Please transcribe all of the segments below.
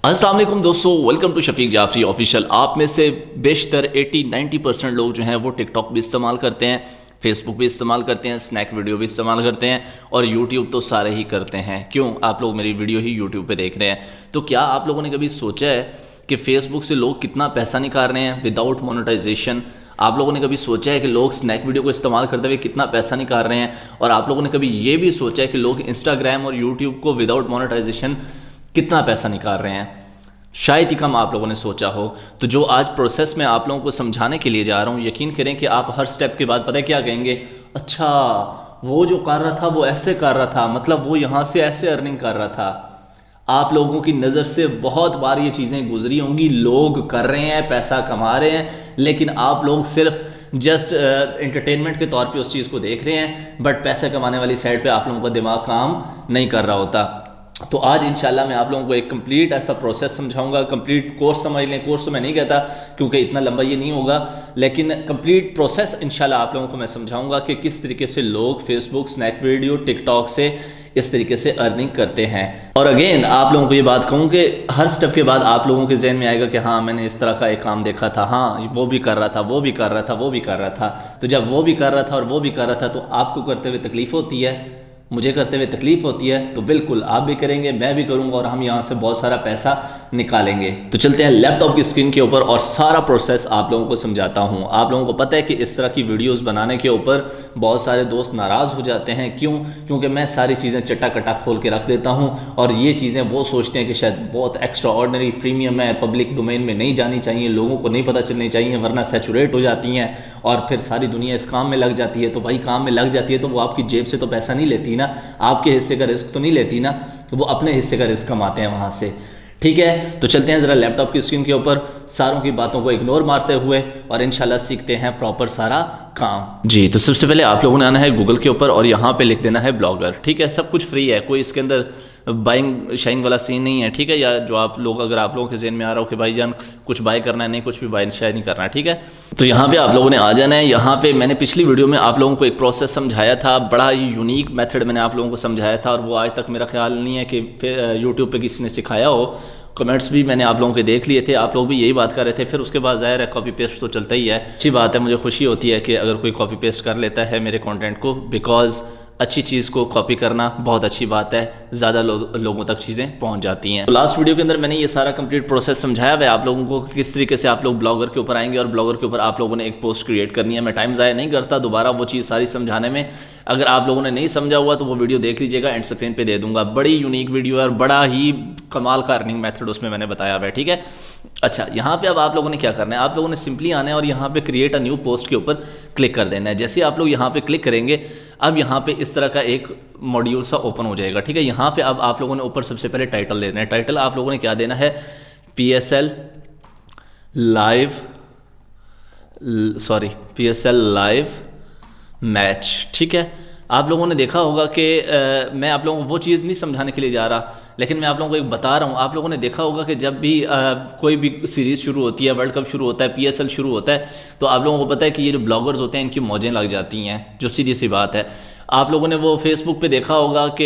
अस्सलाम वालेकुम दोस्तों, welcome to Shafiq Jafri official. आप में से बेशतर 80-90% लोग जो हैं वो टिकटॉक भी इस्तेमाल करते हैं, फेसबुक भी इस्तेमाल करते हैं, स्नैक वीडियो भी इस्तेमाल करते हैं और यूट्यूब तो सारे ही करते हैं। क्यों? आप लोग मेरी वीडियो ही यूट्यूब पे देख रहे हैं। तो क्या आप लोगों ने कभी सोचा है कि फेसबुक से लोग कितना पैसा निकाल रहे हैं विदाउट मोनेटाइजेशन? आप लोगों ने कभी सोचा है कि लोग स्नैक वीडियो को इस्तेमाल करते हुए कितना पैसा निकाल रहे हैं? और आप लोगों ने कभी ये भी सोचा है कि लोग इंस्टाग्राम और यूट्यूब को विदाउट मोनेटाइजेशन कितना पैसा निकाल रहे हैं? शायद ही कम आप लोगों ने सोचा हो। तो जो आज प्रोसेस में आप लोगों को समझाने के लिए जा रहा हूँ, यकीन करें कि आप हर स्टेप के बाद पता है क्या कहेंगे, अच्छा वो जो कर रहा था वो ऐसे कर रहा था, मतलब वो यहाँ से ऐसे अर्निंग कर रहा था। आप लोगों की नज़र से बहुत बार ये चीज़ें गुजरी होंगी, लोग कर रहे हैं, पैसा कमा रहे हैं, लेकिन आप लोग सिर्फ जस्ट एंटरटेनमेंट के तौर पे उस चीज़ को देख रहे हैं, बट पैसे कमाने वाली साइड पे आप लोगों का दिमाग काम नहीं कर रहा होता। तो आज इंशाल्लाह मैं आप लोगों को एक कंप्लीट ऐसा प्रोसेस समझाऊंगा। कंप्लीट कोर्स समझ लें, कोर्स तो मैं नहीं कहता क्योंकि इतना लंबा ये नहीं होगा, लेकिन कंप्लीट प्रोसेस इंशाल्लाह आप लोगों को मैं समझाऊंगा कि किस तरीके से लोग फेसबुक, स्नैक वीडियो, टिकटॉक से इस तरीके से अर्निंग करते हैं। और अगेन आप लोगों को ये बात कहूँ कि हर स्टेप के बाद आप लोगों के जहन में आएगा कि हाँ मैंने इस तरह का एक काम देखा था, हाँ वो भी कर रहा था, वो भी कर रहा था, वो भी कर रहा था। तो जब वो भी कर रहा था और वो भी कर रहा था तो आपको करते हुए तकलीफ होती है, मुझे करते हुए तकलीफ होती है, तो बिल्कुल आप भी करेंगे, मैं भी करूंगा और हम यहाँ से बहुत सारा पैसा निकालेंगे। तो चलते हैं लैपटॉप की स्क्रीन के ऊपर और सारा प्रोसेस आप लोगों को समझाता हूँ। आप लोगों को पता है कि इस तरह की वीडियोस बनाने के ऊपर बहुत सारे दोस्त नाराज़ हो जाते हैं। क्यों? क्योंकि मैं सारी चीज़ें चट्टा कट्टा खोल के रख देता हूँ और ये चीज़ें वो सोचते हैं कि शायद बहुत एक्स्ट्रा ऑर्डिनरी प्रीमियम है, पब्लिक डोमेन में नहीं जानी चाहिए, लोगों को नहीं पता चलनी चाहिए, वरना सैचुरेट हो जाती हैं और फिर सारी दुनिया इस काम में लग जाती है। तो भाई काम में लग जाती है तो वो आपकी जेब से तो पैसा नहीं लेती ना, आपके हिस्से का रिस्क तो नहीं लेती ना, तो वो अपने हिस्से का रिस्क कमाते हैं वहाँ से। ठीक है, तो चलते हैं ज़रा लैपटॉप की स्क्रीन के ऊपर, सारों की बातों को इग्नोर मारते हुए और इंशाल्लाह सीखते हैं प्रॉपर सारा काम। जी, तो सबसे पहले आप लोगों ने आना है गूगल के ऊपर और यहाँ पे लिख देना है ब्लॉगर। ठीक है, सब कुछ फ्री है, कोई इसके अंदर बाइंग शाइंग वाला सीन नहीं है। ठीक है, या जो आप लोग अगर आप लोगों के ज़हन में आ रहा हो कि भाईजान कुछ बाय करना है, नहीं कुछ भी बाय शायद नहीं करना है। ठीक है, तो यहाँ पे आप लोगों ने आ जाना है। यहाँ पे मैंने पिछली वीडियो में आप लोगों को एक प्रोसेस समझाया था, बड़ा ही यूनिक मेथड मैंने आप लोगों को समझाया था और वो आज तक मेरा ख्याल नहीं है कि यूट्यूब पर किसी ने सिखाया हो। कमेंट्स भी मैंने आप लोगों के देख लिए थे, आप लोग भी यही बात कर रहे थे। फिर उसके बाद ज़ाहिर है कॉपी पेस्ट तो चलता ही है। अच्छी बात है, मुझे खुशी होती है कि अगर कोई कॉपी पेस्ट कर लेता है मेरे कंटेंट को, बिकॉज अच्छी चीज़ को कॉपी करना बहुत अच्छी बात है, ज़्यादा लोगों तक चीज़ें पहुंच जाती हैं। तो लास्ट वीडियो के अंदर मैंने ये सारा कंप्लीट प्रोसेस समझाया है आप लोगों को किस तरीके से आप लोग ब्लॉगर के ऊपर आएंगे और ब्लॉगर के ऊपर आप लोगों ने एक पोस्ट क्रिएट करनी है। मैं टाइम ज़ाया नहीं करता दोबारा वो चीज़ सारी समझाने में। अगर आप लोगों ने नहीं समझा हुआ तो वो वीडियो देख लीजिएगा, एंड स्क्रीन पे दे दूंगा। बड़ी यूनिक वीडियो है और बड़ा ही कमाल का अर्निंग मेथड उसमें मैंने बताया हुआ है। ठीक है, अच्छा यहाँ पे अब आप लोगों ने क्या करना है, आप लोगों ने सिंपली आना है और यहाँ पे क्रिएट अ न्यू पोस्ट के ऊपर क्लिक कर देना है। जैसे आप लोग यहाँ पे क्लिक करेंगे, अब यहाँ पे इस तरह का एक मॉड्यूल सा ओपन हो जाएगा। ठीक है, यहाँ पे अब आप लोगों ने ऊपर सबसे पहले टाइटल देना है। टाइटल आप लोगों ने क्या देना है, PSL लाइव मैच। ठीक है, आप लोगों ने देखा होगा कि मैं आप लोगों को वो चीज़ नहीं समझाने के लिए जा रहा, लेकिन मैं आप लोगों को एक बता रहा हूँ। आप लोगों ने देखा होगा कि जब भी कोई भी सीरीज़ शुरू होती है, वर्ल्ड कप शुरू होता है, PSL शुरू होता है, तो आप लोगों को पता है कि ये जो ब्लॉगर्स होते हैं इनकी मौजें लग जाती हैं, जो सीधी सी बात है। आप लोगों ने वो फेसबुक पे देखा होगा कि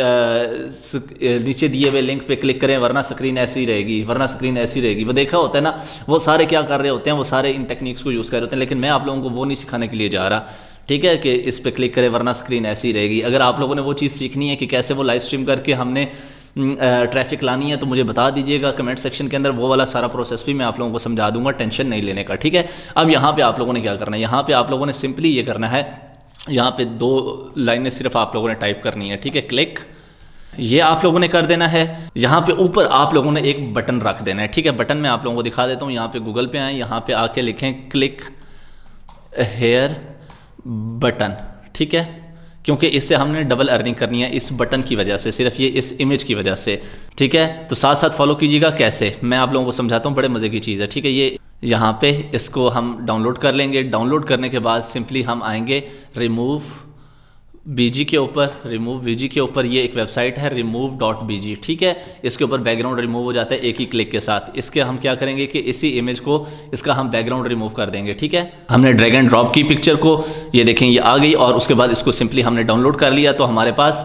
नीचे दिए हुए लिंक पे क्लिक करें वरना स्क्रीन ऐसी ही रहेगी, वरना स्क्रीन ऐसी रहेगी, वो देखा होता है ना। वो सारे क्या कर रहे होते हैं, वो सारे इन टेक्निक्स को यूज़ कर रहे होते हैं, लेकिन मैं आप लोगों को वो नहीं सिखाने के लिए जा रहा। ठीक है, कि इस पे क्लिक करें वरना स्क्रीन ऐसी रहेगी। अगर आप लोगों ने वो चीज़ सीखनी है कि कैसे वो लाइव स्ट्रीम करके हमने ट्रैफिक लानी है, तो मुझे बता दीजिएगा कमेंट सेक्शन के अंदर, वो वाला सारा प्रोसेस भी मैं आप लोगों को समझा दूंगा, टेंशन नहीं लेने का। ठीक है, अब यहाँ पे आप लोगों ने क्या करना है, यहाँ पे आप लोगों ने सिंपली ये करना है, यहाँ पे 2 लाइनें सिर्फ आप लोगों ने टाइप करनी है। ठीक है, क्लिक, ये आप लोगों ने कर देना है। यहाँ पे ऊपर आप लोगों ने एक बटन रख देना है। ठीक है, बटन मैं आप लोगों को दिखा देता हूँ। यहाँ पे गूगल पे आए, यहाँ पे आके लिखें क्लिक हेयर बटन। ठीक है, क्योंकि इससे हमने डबल अर्निंग करनी है इस बटन की वजह से, सिर्फ ये इस इमेज की वजह से। ठीक है, तो साथ साथ फॉलो कीजिएगा कैसे, मैं आप लोगों को समझाता हूँ, बड़े मज़े की चीज़ है। ठीक है, ये यहाँ पे इसको हम डाउनलोड कर लेंगे। डाउनलोड करने के बाद सिंपली हम आएंगे रिमूव बीजी के ऊपर, रिमूव बीजी के ऊपर ये एक वेबसाइट है remove.bg। ठीक है, इसके ऊपर बैकग्राउंड रिमूव हो जाता है एक ही क्लिक के साथ। इसके हम क्या करेंगे कि इसी इमेज को, इसका हम बैकग्राउंड रिमूव कर देंगे। ठीक है, हमने ड्रैग एंड ड्रॉप की पिक्चर को, ये देखें ये आ गई, और उसके बाद इसको सिंपली हमने डाउनलोड कर लिया, तो हमारे पास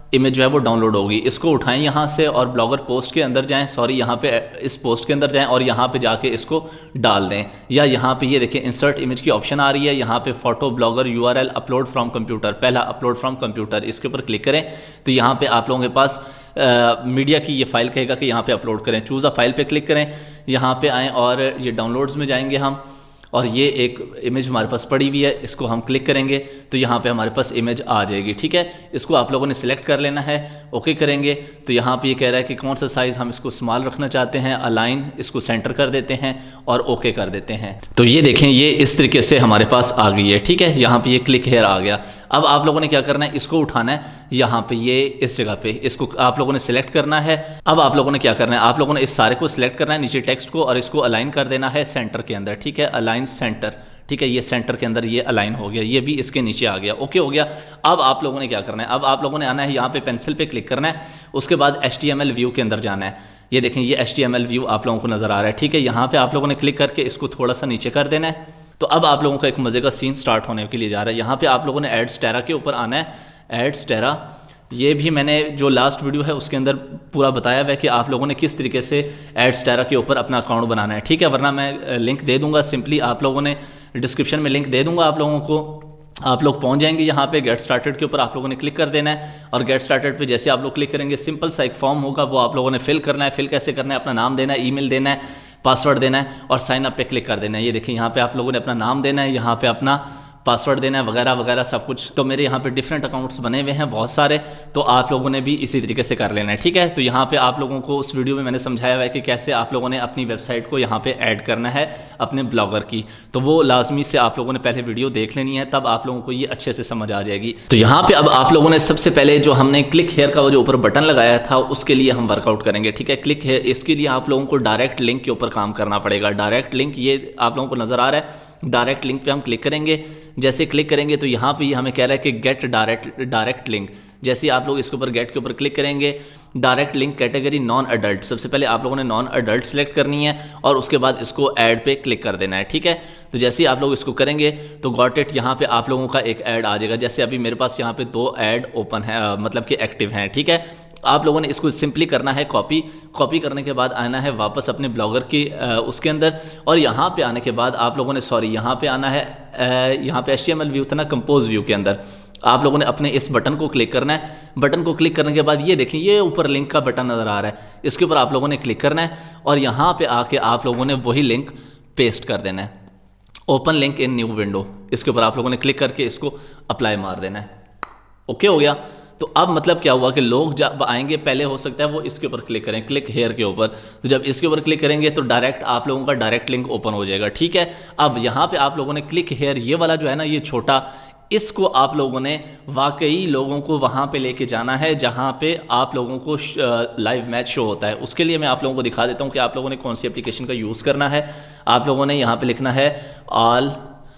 इमेज जो है वो डाउनलोड होगी। इसको उठाएं यहाँ से और ब्लॉगर पोस्ट के अंदर जाएं, सॉरी यहाँ पे इस पोस्ट के अंदर जाएं और यहाँ पे जाके इसको डाल दें। या यहाँ पे ये देखिए इंसर्ट इमेज की ऑप्शन आ रही है, यहाँ पे photo blogger URL upload from computer, पहला अपलोड फ्रॉम कंप्यूटर, इसके ऊपर क्लिक करें तो यहाँ पे आप लोगों के पास मीडिया की ये फाइल कहेगा कि यहाँ पे अपलोड करें। चूज़ अ फाइल पे क्लिक करें, यहाँ पे आएँ और ये डाउनलोड्स में जाएंगे हम, और ये एक इमेज हमारे पास पड़ी हुई है, इसको हम क्लिक करेंगे तो यहाँ पे हमारे पास इमेज आ जाएगी। ठीक है, इसको आप लोगों ने सिलेक्ट कर लेना है, ओके करेंगे तो यहाँ पे ये कह रहा है कि कौन सा साइज़ हम इसको स्मॉल रखना चाहते हैं, अलाइन इसको सेंटर कर देते हैं और ओके कर देते हैं। तो ये देखें ये इस तरीके से हमारे पास आ गई है। ठीक है, यहाँ पे ये क्लिक हेयर आ गया। अब आप लोगों ने क्या करना है, इसको उठाना है, यहाँ पे ये इस जगह पे इसको आप लोगों ने सिलेक्ट करना है। अब आप लोगों ने क्या करना है, आप लोगों ने इस सारे को सिलेक्ट करना है, नीचे टेक्स्ट को, और इसको अलाइन कर देना है सेंटर के अंदर। ठीक है, अलाइन सेंटर, ठीक है, ये सेंटर के अंदर ये अलाइन हो गया, ये भी इसके नीचे आ गया, ओके हो गया। अब आप लोगों ने क्या करना है, अब आप लोगों ने आना है यहाँ पे पेंसिल पे क्लिक करना है, उसके बाद HTML व्यू के अंदर जाना है। ये देखें ये HTML व्यू आप लोगों को नजर आ रहा है। ठीक है, यहाँ पे आप लोगों ने क्लिक करके इसको थोड़ा सा नीचे कर देना है। तो अब आप लोगों का एक मजे का सीन स्टार्ट होने के लिए जा रहा है। यहाँ पे आप लोगों ने एड्सटेरा के ऊपर आना है, एड्सटेरा, ये भी मैंने जो लास्ट वीडियो है उसके अंदर पूरा बताया हुआ है कि आप लोगों ने किस तरीके से एड्सटेरा के ऊपर अपना अकाउंट बनाना है। ठीक है, वरना मैं लिंक दे दूंगा, सिंपली आप लोगों ने डिस्क्रिप्शन में लिंक दे दूंगा आप लोगों को, आप लोग पहुंच जाएंगे यहाँ पे गेट स्टार्टेड के ऊपर आप लोगों ने क्लिक कर देना है। और गेट स्टार्टेड पे जैसे आप लोग क्लिक करेंगे सिंपल सा एक फॉर्म होगा, वो आप लोगों ने फिल करना है। फिल कैसे करना है, अपना नाम देना है, ईमेल देना है, पासवर्ड देना है और साइन अप पे क्लिक कर देना है। ये देखिए यहाँ पे आप लोगों ने अपना नाम देना है, यहाँ पे अपना पासवर्ड देना है, वगैरह वगैरह सब कुछ। तो मेरे यहाँ पे डिफरेंट अकाउंट्स बने हुए हैं बहुत सारे, तो आप लोगों ने भी इसी तरीके से कर लेना है। ठीक है, तो यहाँ पे आप लोगों को उस वीडियो में मैंने समझाया हुआ है कि कैसे आप लोगों ने अपनी वेबसाइट को यहाँ पे ऐड करना है अपने ब्लॉगर की, तो वो लाजमी से आप लोगों ने पहले वीडियो देख लेनी है, तब आप लोगों को ये अच्छे से समझ आ जाएगी। तो यहाँ पे अब आप लोगों ने सबसे पहले जो हमने क्लिक हेयर का वो जो ऊपर बटन लगाया था उसके लिए हम वर्कआउट करेंगे। ठीक है, क्लिक हेयर, इसके लिए आप लोगों को डायरेक्ट लिंक के ऊपर काम करना पड़ेगा। डायरेक्ट लिंक ये आप लोगों को नजर आ रहा है, डायरेक्ट लिंक पे हम क्लिक करेंगे। जैसे क्लिक करेंगे तो यहाँ पे हमें कह रहा है कि गेट डायरेक्ट लिंक। जैसे आप लोग इसके ऊपर गेट के ऊपर क्लिक करेंगे, direct link category non adult, सबसे पहले आप लोगों ने नॉन अडल्ट सेलेक्ट करनी है और उसके बाद इसको ऐड पे क्लिक कर देना है। ठीक है, तो जैसे ही आप लोग इसको करेंगे तो गॉट इट, यहाँ पे आप लोगों का एक ऐड आ जाएगा। जैसे अभी मेरे पास यहाँ पे 2 ऐड ओपन है, मतलब कि एक्टिव हैं। ठीक है, आप लोगों ने इसको सिंपली करना है कॉपी करने के बाद आना है वापस अपने ब्लॉगर की उसके अंदर, और यहाँ पे आने के बाद आप लोगों ने यहाँ पे आना है, यहाँ पे HTML व्यू था ना, कंपोज व्यू के अंदर आप लोगों ने अपने इस बटन को क्लिक करना है। बटन को क्लिक करने के बाद ये देखिए ये ऊपर लिंक का बटन नज़र आ रहा है, इसके ऊपर आप लोगों ने क्लिक करना है और यहाँ पे आके आप लोगों ने वही लिंक पेस्ट कर देना है, open link in new window, इसके ऊपर आप लोगों ने क्लिक करके इसको अप्लाई मार देना है। ओके हो गया। तो अब मतलब क्या हुआ कि लोग जब आएंगे पहले हो सकता है वो इसके ऊपर क्लिक करें, क्लिक हेयर के ऊपर, तो जब इसके ऊपर क्लिक करेंगे तो डायरेक्ट आप लोगों का डायरेक्ट लिंक ओपन हो जाएगा। ठीक है, अब यहाँ पे आप लोगों ने क्लिक हेयर ये वाला जो है ना, ये छोटा, इसको आप लोगों ने वाकई लोगों को वहाँ पे लेके जाना है जहाँ पे आप लोगों को लाइव मैच शो होता है। उसके लिए मैं आप लोगों को दिखा देता हूँ कि आप लोगों ने कौन सी एप्लीकेशन का यूज़ करना है। आप लोगों ने यहाँ पे लिखना है ऑल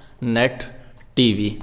नेट टीवी।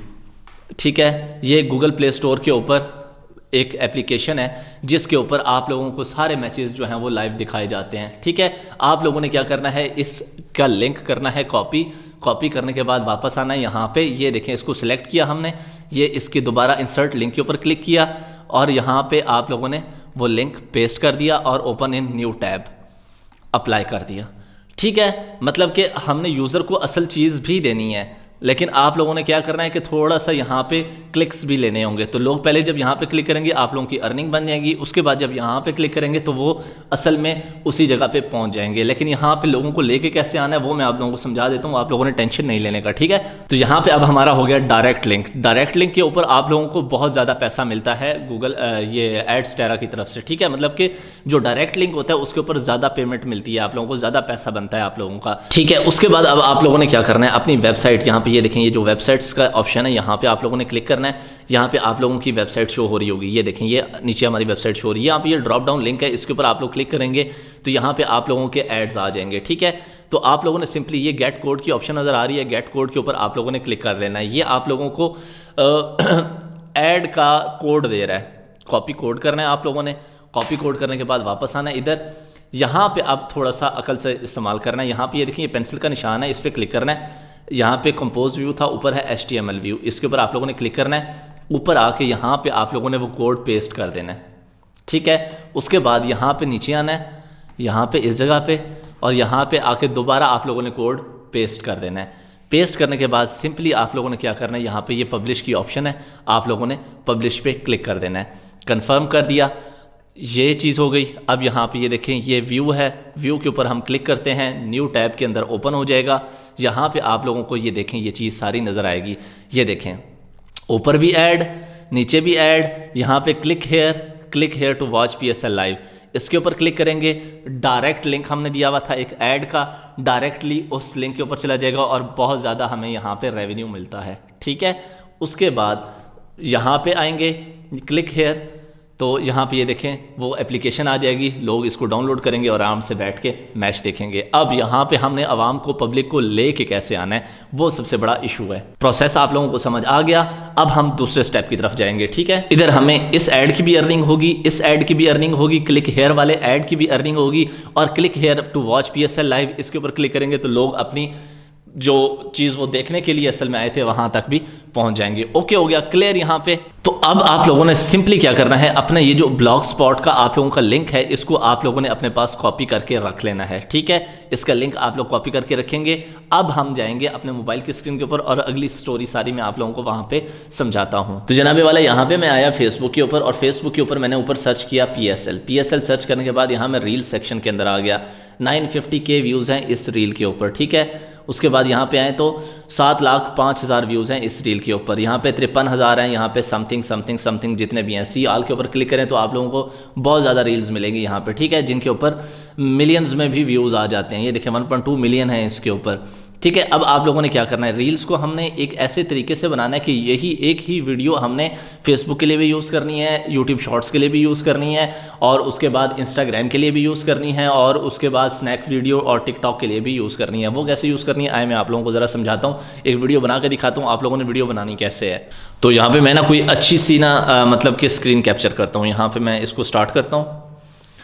ठीक है, ये गूगल प्ले स्टोर के ऊपर एक एप्लीकेशन है जिसके ऊपर आप लोगों को सारे मैचेस जो हैं वो लाइव दिखाए जाते हैं। ठीक है, आप लोगों ने क्या करना है, इसका लिंक करना है कॉपी करने के बाद वापस आना है यहाँ पे, ये देखें इसको सिलेक्ट किया हमने, ये इसकी दोबारा इंसर्ट लिंक के ऊपर क्लिक किया और यहाँ पे आप लोगों ने वो लिंक पेस्ट कर दिया और open in new tab apply कर दिया। ठीक है, मतलब कि हमने यूज़र को असल चीज़ भी देनी है, लेकिन आप लोगों ने क्या करना है कि थोड़ा सा यहाँ पे क्लिक्स भी लेने होंगे। तो लोग पहले जब यहाँ पे क्लिक करेंगे आप लोगों की अर्निंग बन जाएगी, उसके बाद जब यहाँ पे क्लिक करेंगे तो वो असल में उसी जगह पे पहुँच जाएंगे। लेकिन यहाँ पे लोगों को लेके कैसे आना है वो मैं आप लोगों को समझा देता हूँ, आप लोगों ने टेंशन नहीं लेने का। ठीक है, तो यहाँ पे अब हमारा हो गया डायरेक्ट लिंक के ऊपर आप लोगों को बहुत ज़्यादा पैसा मिलता है गूगल ये एड्सटेरा की तरफ से। ठीक है, मतलब कि जो डायरेक्ट लिंक होता है उसके ऊपर ज़्यादा पेमेंट मिलती है, आप लोगों को ज़्यादा पैसा बनता है आप लोगों का। ठीक है, उसके बाद अब आप लोगों ने क्या करना है, अपनी वेबसाइट, यहाँ पे ये देखें ये जो वेबसाइट्स का ऑप्शन है यहाँ पे आप लोगों ने क्लिक करना है। यहाँ पे आप लोगों की वेबसाइट शो हो रही होगी, ये देखें ये नीचे हमारी वेबसाइट शो हो रही है। यहाँ पे ये ड्रॉप डाउन लिंक है, इसके ऊपर आप लोग क्लिक करेंगे तो यहाँ पे आप लोगों के एड्स आ जाएंगे। ठीक है, तो आप लोगों ने सिंपली ये गेट कोड की ऑप्शन नज़र आ रही है, गेट कोड के ऊपर आप लोगों ने क्लिक कर लेना है। ये आप लोगों को ऐड का कोड दे रहा है, कॉपी कोड करना है आप लोगों ने। कॉपी कोड करने के बाद वापस आना है इधर, यहाँ पे आप थोड़ा सा अकल से इस्तेमाल करना है। यहाँ पे ये देखिए ये पेंसिल का निशान है, इस पर क्लिक करना है। यहाँ पे कंपोज व्यू था, ऊपर है HTML व्यू, इसके ऊपर आप लोगों ने क्लिक करना है। ऊपर आके यहाँ पे आप लोगों ने वो कोड पेस्ट कर देना है। ठीक है। उसके बाद यहाँ पे नीचे आना है, यहाँ पे इस जगह पे, और यहाँ पे आके दोबारा आप लोगों ने कोड पेस्ट कर देना है। पेस्ट करने के बाद सिंपली आप लोगों ने क्या करना है, यहाँ पे ये पब्लिश की ऑप्शन है, आप लोगों ने पब्लिश पे क्लिक कर देना है। कंफर्म कर दिया, ये चीज़ हो गई। अब यहाँ पे ये देखें, ये व्यू है, व्यू के ऊपर हम क्लिक करते हैं, न्यू टैब के अंदर ओपन हो जाएगा। यहाँ पे आप लोगों को ये देखें, ये चीज़ सारी नज़र आएगी। ये देखें, ऊपर भी ऐड, नीचे भी ऐड, यहाँ पे click here to watch PSL live, इसके ऊपर क्लिक करेंगे। डायरेक्ट लिंक हमने दिया हुआ था एक ऐड का, डायरेक्टली उस लिंक के ऊपर चला जाएगा और बहुत ज़्यादा हमें यहाँ पे रेवेन्यू मिलता है, ठीक है। उसके बाद यहाँ पे आएंगे, क्लिक हेयर, तो यहाँ पे ये देखें वो एप्लीकेशन आ जाएगी, लोग इसको डाउनलोड करेंगे और आराम से बैठ के मैच देखेंगे। अब यहाँ पे हमने आवाम को, पब्लिक को लेके कैसे आना है, वो सबसे बड़ा इशू है। प्रोसेस आप लोगों को समझ आ गया। अब हम दूसरे स्टेप की तरफ जाएंगे, ठीक है। इधर हमें इस ऐड की भी अर्निंग होगी, इस ऐड की भी अर्निंग होगी, क्लिक हेयर वाले ऐड की भी अर्निंग होगी, और click here to watch PSL live, इसके ऊपर क्लिक करेंगे तो लोग अपनी जो चीज़ वो देखने के लिए असल में आए थे वहां तक भी पहुंच जाएंगे। ओके, हो गया क्लियर यहाँ पे। तो अब आप लोगों ने सिंपली क्या करना है, अपने ये जो ब्लॉग स्पॉट का आप लोगों का लिंक है, इसको आप लोगों ने अपने पास कॉपी करके रख लेना है, ठीक है। इसका लिंक आप लोग कॉपी करके रखेंगे। अब हम जाएंगे अपने मोबाइल की स्क्रीन के ऊपर और अगली स्टोरी सारी मैं आप लोगों को वहां पे समझाता हूं। तो जनाबे वाला, यहाँ पे मैं आया फेसबुक के ऊपर, और फेसबुक के ऊपर मैंने ऊपर सर्च किया PSL सर्च करने के बाद यहाँ मैं रील सेक्शन के अंदर आ गया। 950K व्यूज़ हैं इस रील के ऊपर, ठीक है। उसके बाद यहाँ पे आए तो 7,05,000 व्यूज़ हैं इस रील के ऊपर, यहाँ पे 53,000 हैं, यहाँ पे समथिंग जितने भी हैं। सी ऑल के ऊपर क्लिक करें तो आप लोगों को बहुत ज़्यादा रील्स मिलेंगी यहाँ पे, ठीक है, जिनके ऊपर मिलियंस में भी व्यूज़ आ जाते हैं। ये देखें 1.2 मिलियन है इसके ऊपर, ठीक है। अब आप लोगों ने क्या करना है, रील्स को हमने एक ऐसे तरीके से बनाना है कि यही एक ही वीडियो हमने फेसबुक के लिए भी यूज़ करनी है, यूट्यूब शॉर्ट्स के लिए भी यूज़ करनी है, और उसके बाद इंस्टाग्राम के लिए भी यूज़ करनी है, और उसके बाद स्नैक वीडियो और टिकटॉक के लिए भी यूज़ करनी है। वो कैसे यूज़ करनी है आए मैं आप लोगों को ज़रा समझाता हूँ, एक वीडियो बना के दिखाता हूँ आप लोगों ने वीडियो बनानी कैसे है। तो यहाँ पर मैं ना कोई अच्छी सी ना मतलब कि स्क्रीन कैप्चर करता हूँ। यहाँ पर मैं इसको स्टार्ट करता हूँ,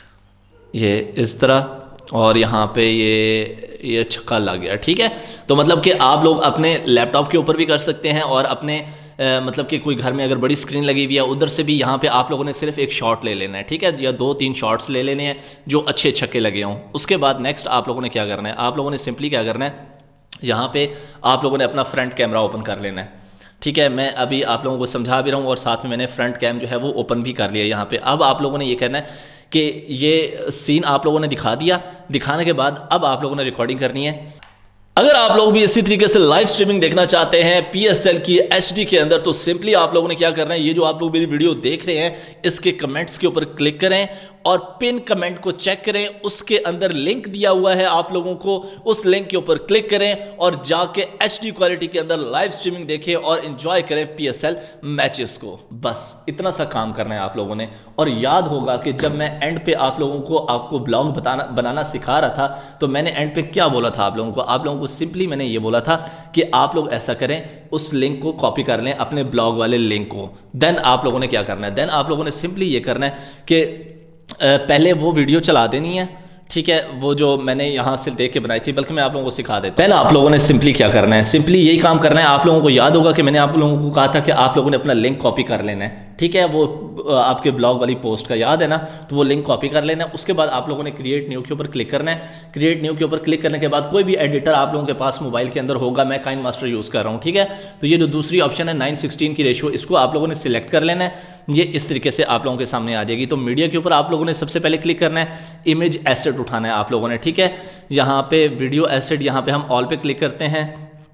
ये इस तरह, और यहाँ पे ये छक्का लग गया, ठीक है। तो मतलब कि आप लोग अपने लैपटॉप के ऊपर भी कर सकते हैं, और अपने मतलब कि कोई घर में अगर बड़ी स्क्रीन लगी हुई है उधर से भी यहाँ पे आप लोगों ने सिर्फ एक शॉट ले लेना है, ठीक है, या 2-3 शॉट्स ले लेने हैं जो अच्छे छक्के लगे हों। उसके बाद नेक्स्ट आप लोगों ने क्या करना है, आप लोगों ने सिंपली क्या करना है, यहाँ पे आप लोगों ने अपना फ्रंट कैमरा ओपन कर लेना है, ठीक है। मैं अभी आप लोगों को समझा भी रहा हूँ और साथ में मैंने फ्रंट कैम जो है वो ओपन भी कर लिया यहाँ पे। अब आप लोगों ने ये कहना है कि ये सीन आप लोगों ने दिखा दिया, दिखाने के बाद अब आप लोगों ने रिकॉर्डिंग करनी है। अगर आप लोग भी इसी तरीके से लाइव स्ट्रीमिंग देखना चाहते हैं PSL की HD के अंदर, तो सिंपली आप लोगों ने क्या करना है, ये जो आप लोग मेरी वीडियो देख रहे हैं इसके कमेंट्स के ऊपर क्लिक करें और पिन कमेंट को चेक करें, उसके अंदर लिंक दिया हुआ है आप लोगों को, उस लिंक के ऊपर क्लिक करें और जाके HD क्वालिटी के अंदर लाइव स्ट्रीमिंग देखें और एंजॉय करें PSL मैचेस को। बस इतना सा काम करना है आप लोगों ने। और याद होगा कि जब मैं एंड पे आप लोगों को आपको ब्लॉग बनाना सिखा रहा था, तो मैंने एंड पे क्या बोला था आप लोगों को सिंपली मैंने ये बोला था कि आप लोग ऐसा करें, उस लिंक को कॉपी कर लें, अपने ब्लॉग वाले लिंक को। देन आप लोगों ने क्या करना है, देन आप लोगों ने सिंपली ये करना है कि पहले वो वीडियो चला देनी है, ठीक है, वो जो मैंने यहाँ से देख के बनाई थी, बल्कि मैं आप लोगों को सिखा देता हूँ। आप लोगों ने सिंपली क्या करना है, सिंपली यही काम करना है। आप लोगों को याद होगा कि मैंने आप लोगों को कहा था कि आप लोगों ने अपना लिंक कॉपी कर लेना है, ठीक है, वो आपके ब्लॉग वाली पोस्ट का याद है ना, तो वो लिंक कॉपी कर लेना है। उसके बाद आप लोगों ने क्रिएट न्यू के ऊपर क्लिक करना है। क्रिएट न्यू के ऊपर क्लिक करने के बाद कोई भी एडिटर आप लोगों के पास मोबाइल के अंदर होगा, मैं काइनमास्टर यूज़ कर रहा हूँ, ठीक है। तो ये जो दूसरी ऑप्शन है 9:16 की रेशियो, इसको आप लोगों ने सिलेक्ट कर लेना है। ये इस तरीके से आप लोगों के सामने आ जाएगी। तो मीडिया के ऊपर आप लोगों ने सबसे पहले क्लिक करना है, इमेज एसेट उठाना है आप लोगों ने, ठीक है। यहाँ पे वीडियो एसेट, यहाँ पे हम ऑल पे क्लिक करते हैं,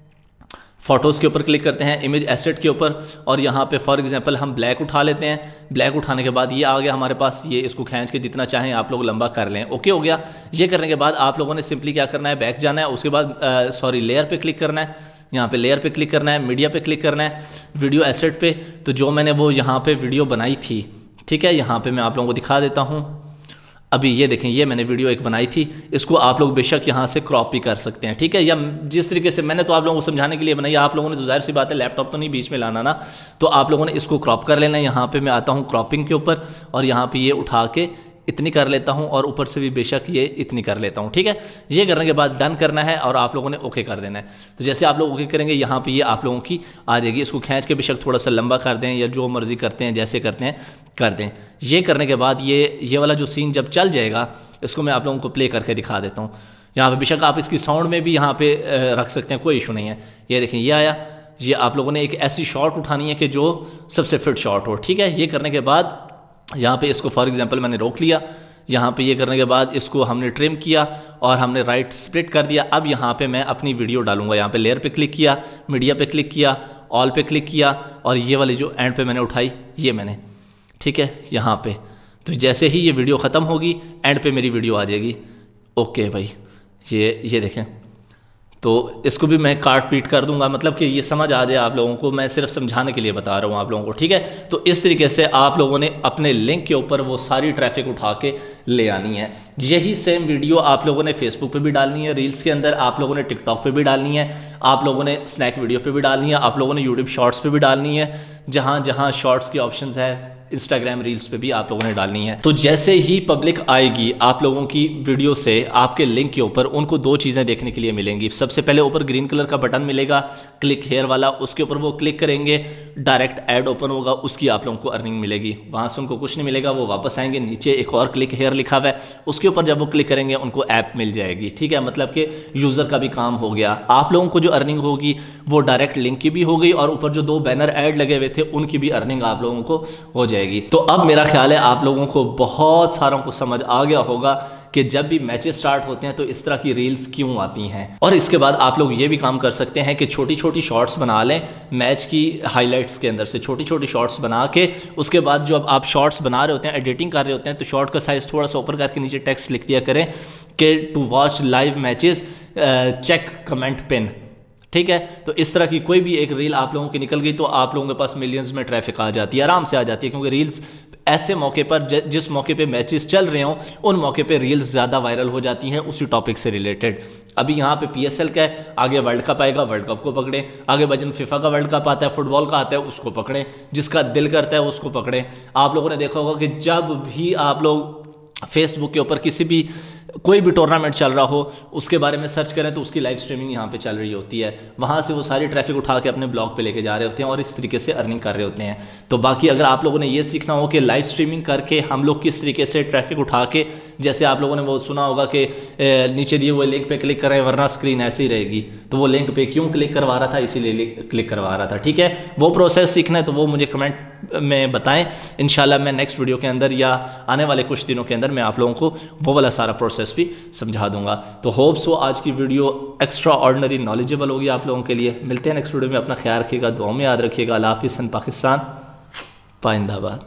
फोटोज़ के ऊपर क्लिक करते हैं, इमेज एसेट के ऊपर, और यहाँ पे फॉर एग्जांपल हम ब्लैक उठा लेते हैं। ब्लैक उठाने के बाद ये आ गया हमारे पास, ये इसको खींच के जितना चाहें आप लोग लंबा कर लें। ओके हो गया। ये करने के बाद आप लोगों ने सिंपली क्या करना है, बैक जाना है। उसके बाद लेयर पे क्लिक करना है, यहाँ पे लेयर पे क्लिक करना है, मीडिया पे क्लिक करना है, वीडियो एसेट पे। तो जो मैंने वो यहाँ पे वीडियो बनाई थी, ठीक है, यहाँ पे मैं आप लोगों को दिखा देता हूँ। अभी ये देखें, ये मैंने वीडियो एक बनाई थी, इसको आप लोग बेशक यहाँ से क्रॉप भी कर सकते हैं, ठीक है, या जिस तरीके से मैंने तो आप लोगों को समझाने के लिए बनाई, आप लोगों ने तो जाहिर सी बात है लैपटॉप तो नहीं बीच में लाना ना, तो आप लोगों ने इसको क्रॉप कर लेना है। यहाँ पे मैं आता हूँ क्रॉपिंग के ऊपर, और यहाँ पे ये उठा के इतनी कर लेता हूँ और ऊपर से भी बेशक ये इतनी कर लेता हूँ। ठीक है, ये करने के बाद डन करना है और आप लोगों ने ओके कर देना है। तो जैसे आप लोग ओके करेंगे यहाँ पे ये आप लोगों की आ जाएगी। इसको खींच के बेशक थोड़ा सा लंबा कर दें या जो मर्ज़ी करते हैं, जैसे करते हैं कर दें। ये करने के बाद ये वाला जो सीन जब चल जाएगा, इसको मैं आप लोगों को प्ले करके दिखा देता हूँ। यहाँ पे बेशक आप इसकी साउंड में भी यहाँ पे रख सकते हैं, कोई इशू नहीं है। ये देखें ये आया। ये आप लोगों ने एक ऐसी शॉट उठानी है कि जो सबसे फिट शॉट हो। ठीक है, ये करने के बाद यहाँ पे इसको फॉर एग्जांपल मैंने रोक लिया। यहाँ पे ये करने के बाद इसको हमने ट्रिम किया और हमने राइट स्प्लिट कर दिया। अब यहाँ पे मैं अपनी वीडियो डालूंगा। यहाँ पे लेयर पे क्लिक किया, मीडिया पे क्लिक किया, ऑल पे क्लिक किया और ये वाली जो एंड पे मैंने उठाई ये मैंने, ठीक है, यहाँ पे। तो जैसे ही ये वीडियो ख़त्म होगी एंड पे मेरी वीडियो आ जाएगी। ओके भाई, ये देखें। तो इसको भी मैं काट पीट कर दूंगा, मतलब कि ये समझ आ जाए आप लोगों को। मैं सिर्फ समझाने के लिए बता रहा हूँ आप लोगों को। ठीक है, तो इस तरीके से आप लोगों ने अपने लिंक के ऊपर वो सारी ट्रैफिक उठा के ले आनी है। यही सेम वीडियो आप लोगों ने फेसबुक पे भी डालनी है रील्स के अंदर, आप लोगों ने टिकटॉक पे भी डालनी है, आप लोगों ने स्नैक वीडियो पे भी डालनी है, आप लोगों ने यूट्यूब शॉर्ट्स पे भी डालनी है। जहाँ जहाँ शॉर्ट्स के ऑप्शंस है इंस्टाग्राम रील्स पे भी आप लोगों ने डालनी है। तो जैसे ही पब्लिक आएगी आप लोगों की वीडियो से आपके लिंक के ऊपर, उनको दो चीज़ें देखने के लिए मिलेंगी। सबसे पहले ऊपर ग्रीन कलर का बटन मिलेगा क्लिक हेयर वाला, उसके ऊपर वो क्लिक करेंगे, डायरेक्ट ऐड ओपन होगा, उसकी आप लोगों को अर्निंग मिलेगी। वहाँ से उनको कुछ नहीं मिलेगा, वो वापस आएंगे, नीचे एक और क्लिक हेयर लिखा हुआ है, उसके ऊपर जब वो क्लिक करेंगे उनको ऐप मिल जाएगी। ठीक है, मतलब कि यूज़र का भी काम हो गया। आप लोगों को जो अर्निंग होगी वो डायरेक्ट लिंक की भी हो गई और ऊपर जो दो बैनर ऐड लगे हुए थे उनकी भी अर्निंग आप लोगों को हो जाएगी। तो अब मेरा ख्याल है आप लोगों को बहुत सारों को समझ आ गया होगा कि जब भी मैचेस स्टार्ट होते हैं तो इस तरह की रील्स क्यों आती हैं। और इसके बाद आप लोग ये भी काम कर सकते हैं कि छोटी छोटी शॉर्ट्स बना लें मैच की हाइलाइट्स के अंदर से, छोटी छोटी शॉर्ट्स बना के उसके बाद जो अब आप शॉर्ट्स बना रहे होते हैं, एडिटिंग कर रहे होते हैं, तो शॉर्ट का साइज़ थोड़ा सा ऊपर करके नीचे टेक्स्ट लिख दिया करें कि to watch live matches check comment pin. ठीक है, तो इस तरह की कोई भी एक रील आप लोगों की निकल गई तो आप लोगों के पास मिलियंस में ट्रैफिक आ जाती है, आराम से आ जाती है। क्योंकि रील्स ऐसे मौके पर जिस मौके पे मैचेस चल रहे हों उन मौके पे रील्स ज़्यादा वायरल हो जाती हैं उसी टॉपिक से रिलेटेड। अभी यहाँ पे PSL का है, आगे वर्ल्ड कप आएगा, वर्ल्ड कप को पकड़ें, आगे वजन फीफा का वर्ल्ड कप आता है, फुटबॉल का आता है, उसको पकड़ें, जिसका दिल करता है उसको पकड़ें। आप लोगों ने देखा होगा कि जब भी आप लोग फेसबुक के ऊपर किसी भी कोई भी टूर्नामेंट चल रहा हो उसके बारे में सर्च करें तो उसकी लाइव स्ट्रीमिंग यहाँ पे चल रही होती है, वहाँ से वो सारी ट्रैफिक उठा के अपने ब्लॉग पे लेके जा रहे होते हैं और इस तरीके से अर्निंग कर रहे होते हैं। तो बाकी अगर आप लोगों ने ये सीखना हो कि लाइव स्ट्रीमिंग करके हम लोग किस तरीके से ट्रैफिक उठा के, जैसे आप लोगों ने वो सुना होगा कि नीचे दिए हुए लिंक पे क्लिक करें वरना स्क्रीन ऐसी रहेगी, तो वो लिंक पे क्यों क्लिक करवा रहा था, इसीलिए क्लिक करवा रहा था। ठीक है, वो प्रोसेस सीखना है तो वो मुझे कमेंट में बताएं। इंशाल्लाह मैं नेक्स्ट वीडियो के अंदर या आने वाले कुछ दिनों के अंदर मैं आप लोगों को वो वाला सारा प्रोसेस भी समझा दूंगा। तो होप्स हो आज की वीडियो एक्स्ट्रा ऑर्डिनरी नॉलेजेबल होगी आप लोगों के लिए। मिलते हैं नेक्स्ट वीडियो में, अपना ख्याल रखिएगा, दुआ में याद रखिएगा। अल्लाह हाफिज़, पाकिस्तान, पाइंदाबाद।